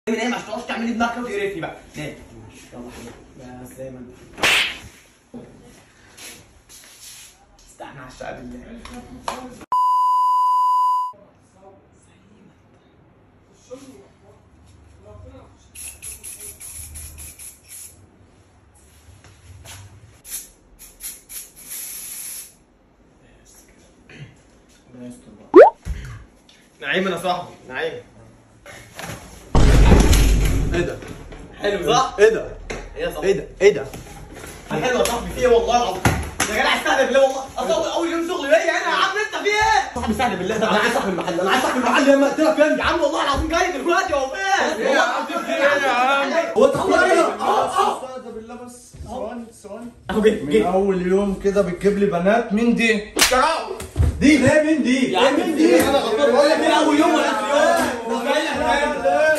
نام عشان تعرف تعمل لي دماغك وتقرفني بقى. نام. يلا حبيبي بس زي ما انت. استنى على الشقة بالله. نعيم انا صاحبي نعيم. ايه ده؟ حلو صح؟ ايه ده؟ ايه يا صاحبي؟ ايه ده؟ ايه ده؟ حلو يا صاحبي في ايه والله العظيم؟ يا جدع استهدى بالله والله، اصل اول يوم شغل ليا انا يا عم انت في ايه؟ صاحبي استهدى بالله ده انا عايز صاحب المحل، انا عايز صاحب المحل يا اما اقتلك فين؟ يا عم والله العظيم جاي دلوقتي هو فين؟ ايه يا عم في ايه يا عم؟ هو انت ايه؟ استهدى بالله بس ثواني اهو جه من اول يوم كده بتجيب لي بنات. مين دي؟ دي ليه مين دي؟ يا عم مين دي؟ انا غلطان بقول لك ايه اول يوم ولا اخر يوم؟ جاي لك